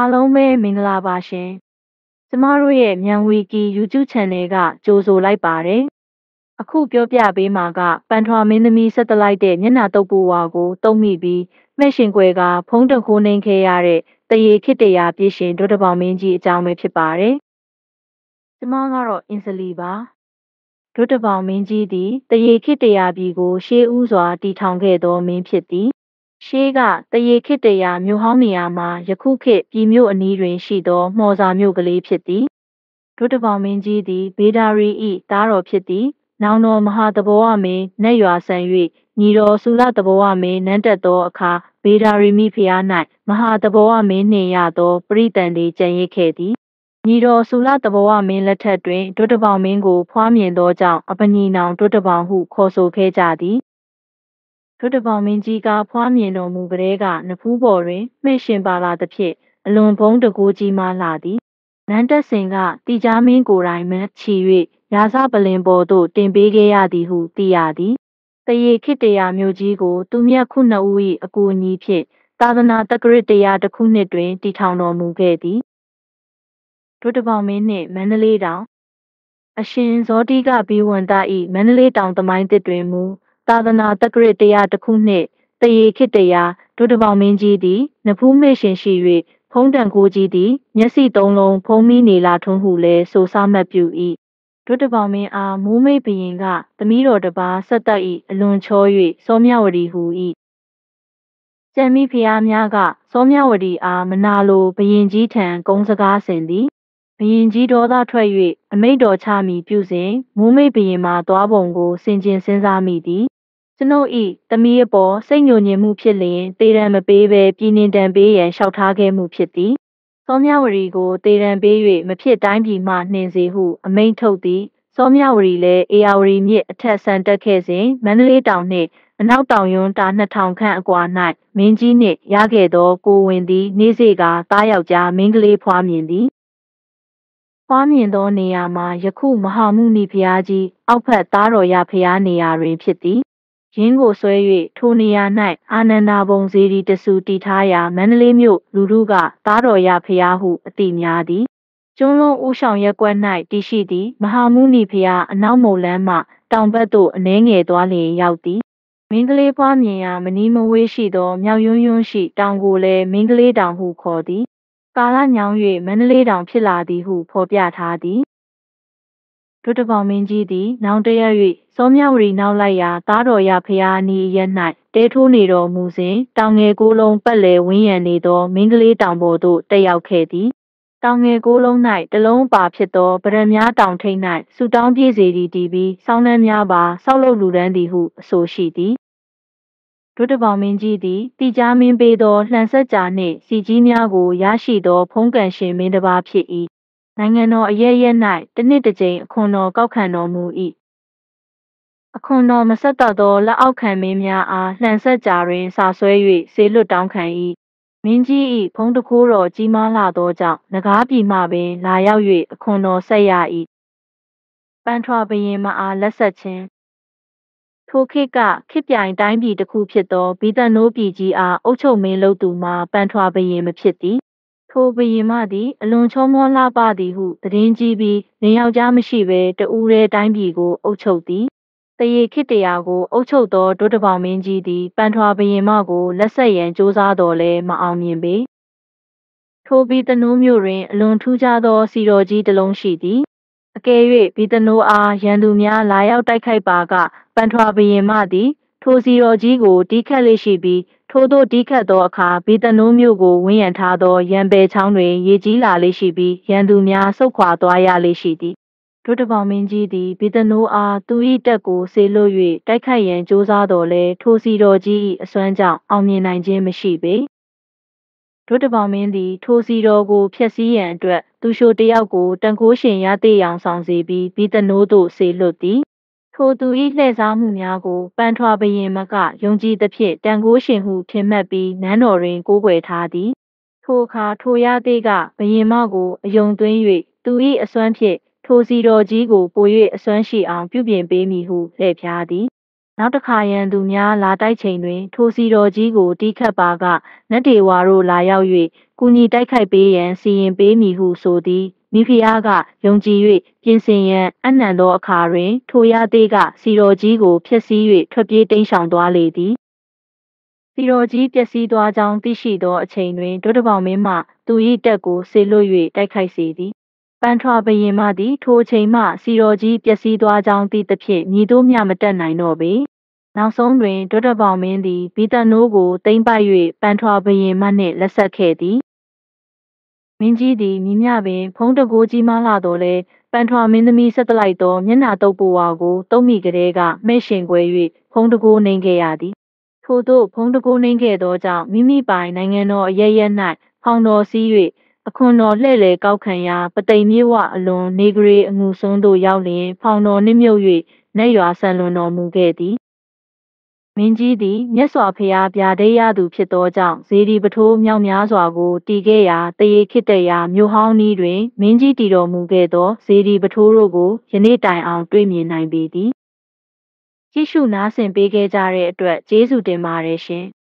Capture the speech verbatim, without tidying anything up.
အားလုံးပဲမင်္ဂလာပါရှင်။ကျမတို့ရဲ့မြန်ဝီကီ YouTube Channel ကကြိုဆိုလိုက်ပါတယ်။အခုပြောပြပေးမှာကပန်ထွာမင်းသမီးဆက်တလိုက်တဲ့မျက်နှာတုပ်ပူဝါကိုတုံးမိပြီးမဲ့ရှင်ကွယ်ကဖုံးတခိုးနှိမ်ခဲ့ရတဲ့တရေခစ်တရာပြည့်ရှင်ဒုတပေါင်းမင်းကြီးအကြောင်းပဲဖြစ်ပါတယ်။ကျမကတော့အင်စလီပါ။ဒုတပေါင်းမင်းကြီးသည်တရေခစ်တရာပြည်ကိုရှေးဦးစွာတည်ထောင်ခဲ့သောမင်းဖြစ်သည်။ရှေးကတရေခစ်တရာမြို့ဟောင်းနေရာမှာယခုခေတ်ပြည်မြို့အနီးတွင်ရှိသောမှော်စာမြို့ကလေးဖြစ်သည်ဒုတပေါင်းမင်းကြီးသည်ဘေဒါရီ၏သားတော်ဖြစ်သည်နောင်တော်မဟာတဘောဝမင်းနတ်ရွာဆန်၍ညီတော်ဆူလတဘောဝမင်းနန်းတက်သောအခါဘေဒါရီမိဖုရား၌မဟာတဘောဝမင်းနှင့်ရသောပရိသန်လေးကြံရစ်ခဲ့သည်ညီတော်ဆူလတဘောဝမင်းလက်ထက်တွင်ဒုတပေါင်းမင်းကိုဖွားမြင်သောကြောင့်အပညီနောင်ဒုတပေါင်းဟုခေါ်ဆိုခဲ့ကြသည်ဒုတပေါင်းမင်းကြီးကဖွားမြင်တော်မူကလေးကနဖူးပေါ်တွင်မှဲ့ရှင်ပါလာသဖြင့်အလွန်ဘုံတကူကြီးမှလာသည်နန်းတက်စင်ကတိကြားမင်းကိုယ်တိုင်မှချီ၍ရာဇပလင်ပေါ်သို့တင်ပေးခဲ့ရသည်ဟုသိရသည်တရေခစ်တရာမျိုးကြီးကိုသူမြတ်ခုနှစ်ဦး၏အကူအညီဖြင့်သာသနာတက္ကရတရားတစ်ခုနှစ်တွင်တည်ထောင်တော်မူခဲ့သည်ဒုတပေါင်းမင်းနှင့်မန္တလေးတောင်အရှင်ဇောတိကဘီဝန္တ၏မန္တလေးတောင်သမိုင်းသစ်တွင်မူသာသနာတက္ကရတရားတစ်ခုနှင့်တရေခစ်တရာဒုတပေါင်းမင်းကြီးသည်နဖူးမေ့ရှင်ရှိ၍ဖုံးတန်ကိုကြီးသည်မျက်စိသုံးလုံးဖုံးမိနေလာထွန်းဟုလည်းဆိုစားမှတ်ပြု၏ဒုတပေါင်းမင်းအားမိုးမိတ်ဘရင်ကသမီးတော်တစ်ပါးဆက်သက်၏အလွန်ချော၍စောမြဝတီဟူ၏ကျန်မိဖုရားများကစောမြဝတီအားမနာလိုဘရင်ကြီးထံကုန်းစကားဆင်သည်ဘရင်ကြီးဒေါသထွက်၍အမိန့်တော်ချမည်ပြုစဉ်မိုးမိတ်ဘရင်မှသွားပုံကိုဆင်ခြင်စဉ်းစားမိသည်ကျွန်ုပ်၏သမီးအပေါ်စိတ်ညှိုညင်မှုဖြစ်လျင်တေရန်မပေးဘဲပြည်နှင်တန်ပေးရန်လျှောက်ထားခဲ့မှုဖြစ်သည်စောမြဝတီကိုတေရန်ပေး၍မဖြစ်တိုင်းပြည်မှနှင်စေဟုအမိန့်ထုတ်သည်စောမြဝတီလည်းအေယာဝတီမြစ်အထက်ဆန်တက်ခဲ့စဉ်မန္တလေးတောင်နှင့်အနောက်တောင်ယွန်းတာနှစ်ထောင်ခန့်အကွာ၌မင်းကြီးနှင့်ရခဲ့သောကိုဝင်သည်နေစေကသားယောက်ျားမင်းကလေးဖွားမြင်သည်ဖွားမြင်သောနေရာမှာယခုမဟာမုနိဘုရားကြီးအောက်ဖက်သားတော်ရဘုရားနေရာတွင်ဖြစ်သည်ရင်းကိုဆွဲ၍ထိုနေရာ၌အာနန္ဒာဘုံဇေဒီတဆူတည်ထားရာမန္တလေးမြို့လူထုကသားတော်ရဘုရားဟုအတိများသည်ကျွန်းလုံးဦးဆောင်ရက်ကွက်၌တည်ရှိသည့်မဟာမုနိဘုရားအနောက်မုံလန်းမှတောင်ဘက်သို့အနှဲငယ်သွားလျင်ရောက်သည်မင်းကလေးဖွားမြင်ရာမနီးမဝေးရှိသောမြောက်ယွန်းယွန်းရှိတောင်ကိုလည်းမင်းကလေးတောင်ဟုခေါ်သည်ကာလညောင်း၍မန္တလေးတောင်ဖြစ်လာသည်ဟုဖော်ပြထားသည်ဒုတပေါင်းမင်းကြီးသည်နောင်တရ၍စောမြဝတီနောက်လိုက်ရာသားတော်ရဖျားအနီးရက်၌တဲထိုးနေတော်မူစဉ်တောင်ငယ်ကိုးလုံးပတ်လည်ဝင်းရံနေသောမင်းကလေးတောင်ပေါ်သို့တက်ရောက်ခဲ့သည်တောင်ငယ်ကိုးလုံး၌တလုံးပါဖြစ်သောဗရမများတောင်ထိပ်၌ဆူတောင်းပြည့်စေသည်တည်ပြီးဆောင်းနှမ်းများပါဆောက်လုပ်လူဒန်းသည်ဟုအဆိုရှိသည်ဒုတပေါင်းမင်းကြီးသည်တိကြားမင်းပေးသောလှန်ဆက်ကြာနှင့်စီကြီးများကိုရရှိသောဖုံးကန်ရှင်မင်းတစ်ပါးဖြစ်၏နိုင်ငံတော်အရဲ့ရဲ့၌တစ်နှစ်တစ်ကြိမ်အခွန်တော်ကောက်ခံတော်မူ၏အခွန်တော်မဆက်တတ်သောလက်အောက်ခံမင်းများအားလှန်ဆက်ကြာတွင်စာဆွဲ၍ဆေလွတ်တောင်းခံ၏မင်းကြီး၏ဖုံးတခိုးတော်ကြီးမားလာသောကြောင့်နဂါးပြည်မှပင်လာရောက်၍အခွန်တော်ဆက်ရ၏ပန်ထွာဘရင်မအားလက်ဆက်ခြင်းထိုခေတ်ကခေတ်ပြိုင်တိုင်းပြည်တစ်ခုဖြစ်သောဘီသနိုးပြည်ကြီးအားအုပ်ချုပ်မင်းလုပ်သူမှာပန်ထွာဘရင်မဖြစ်သည်ထိုဘရင်မသည်အလွန်ချောမောလှပသည်ဟုသတင်းကြီးပြီးနေယောက်ျားမရှိဘဲတဦးတည်းတိုင်းပြည်ကိုအုပ်ချုပ်သည်တရေခစ်တရာကိုအုပ်ချုပ်သောဒုတပေါင်းမင်းကြီးသည်ပန်ထွာဘရင်မကိုလက်ဆက်ရန်ကြိုးစားတော်လဲမအောင်မြင်ပေထိုဘီသနိုးမြို့တွင်အလွန်ထူးခြားသောစီတော်ကြီးတစ်လုံးရှိသည်အကယ်၍ဘီသနိုးအားရန်သူများလာရောက်တိုက်ခိုက်ပါကပန်ထွာဘရင်မသည်ထိုစီတော်ကြီးကိုတီးခတ်လေးရှိပြီးထိုသို့တီးခတ်သောအခါဘီသနိုးမြို့ကိုဝန်းရံထားသောရန်ပယ်ချောင်းတွင်ရေကြီးလာလေးရှိပြီးရန်သူများဆုတ်ခွာသွားရလေးရှိသည်ဒုတပေါင်းမင်းကြီးသည်ဘီသနိုးအားသူ၏တပ်ကိုဆေလွတ်၍တိုက်ခိုက်ရန်ကြိုးစားတော်လဲထိုစီတော်ကြီး၏အစွမ်းကြောင့်အောင်မြင်နိုင်ခြင်းမရှိပေဒုတပေါင်းမင်းသည်ထိုစီတော်ကိုဖျက်ဆီးရန်အတွက်သူရှိုတယောက်ကိုတန်ခိုးရှင်ရသေးအောင်ဆောင်စေပြီးဘီသနိုးသို့ဆေလွတ်သည်ထိုသူ၏လှည့်စားမှုများကိုပန်ထွာဘရင်မကယုံကြည်သဖြင့်တန်ခိုးရှင်ဟုထင်မှတ်ပြီးနန်းတော်တွင်ကိုးကွယ်ထားသည်ထိုအခါထိုရသေးကဘရင်မကိုအယုံသွင်း၍သူ၏အစွမ်းဖြင့်ထိုစီတော်ကြီးကိုပို၍အစွမ်းရှိအောင်ပြုပြင်ပေးမည်ဟုလှည့်ဖျားသည်နောက်တစ်ခါရန်သူများလာတိုက်ချိန်တွင်ထိုစီတော်ကြီးကိုတီးခတ်ပါကနတ်ဒေဝါတို့လာရောက်၍ကူညီတိုက်ခိုက်ပေးရန်စီရင်ပေးမည်ဟုဆိုသည်မိဖုရားကယုံကြည်၍ပြင်ဆင်ရန်အနှံသောအခါတွင်ထိုရသေးကစီတော်ကြီးကိုဖျက်ဆီး၍ထွက်ပြေးတိမ်းရှောင်သွားလေသည်စီတော်ကြီးပျက်စီးသွားကြောင်းသိရှိသောအချိန်တွင်ဒုတဘောင်မင်းမှသူ၏တပ်ကိုဆေလွတ်၍တိုက်ခိုက်စေသည်ပန်ထွာဘရင်မှသည်ထိုအချိန်မှစီတော်ကြီးပျက်စီးသွားကြောင်းသိသဖြင့်မြည်တို့မျှမတက်နိုင်တော့ပေနောက်ဆုံးတွင်ဒုတဘောင်မင်းသည်ဘီတန်နိုးကိုသိမ်းပိုက်၍ပန်ထွာဘရင်မှနှင့်လက်ဆက်ခဲ့သည်မင်းကြီးသည်မိမြပင်ဖုံးတကိုးကြီးမားလာတော်လဲပန်ထွာမင်းသမီးဆက်တလိုက်သောမျက်နှာတုပ်ပဝါကိုတုံးမိကလေးကမဲ့ရှင်ကွယ်၍ဖုံးတကိုးနှိမ်ခဲ့ရသည်ထို့သို့ဖုံးတကိုးနှိမ်ခဲ့သောကြောင့်မိမိပိုင်နိုင်ငံတော်အရရက်၌ဖောင်တော်စည်း၍အခွန်တော်လှည့်လည်ကောက်ခံရာပသိမ်မြေဝအလွန်နေဂရေအငူစွန်းသို့ရောက်လျင်ဖောင်တော်နှင့်မြုပ်၍နတ်ရွာဆန်လွန်တော်မူခဲ့သည်မင်းကြီးသည်မြတ်စွာဘုရားဗျာဒိတ်ရသူဖြစ်သောကြောင့်ဇေဒီပထိုးမြောက်များစွာကိုတည်ခဲ့ရာတရေခိတ္တရာမြို့ဟောင်းဤတွင်မင်းကြီးတည်တော်မူခဲ့သောဇေဒီပထိုးတို့ကိုယနေ့တိုင်အောင်တွေ့မြင်နိုင်ပေသည်ကြည့်ရှုနားဆင်ပေးခဲ့ကြတဲ့အတွက်ကျေးဇူးတင်ပါတယ်ရှင်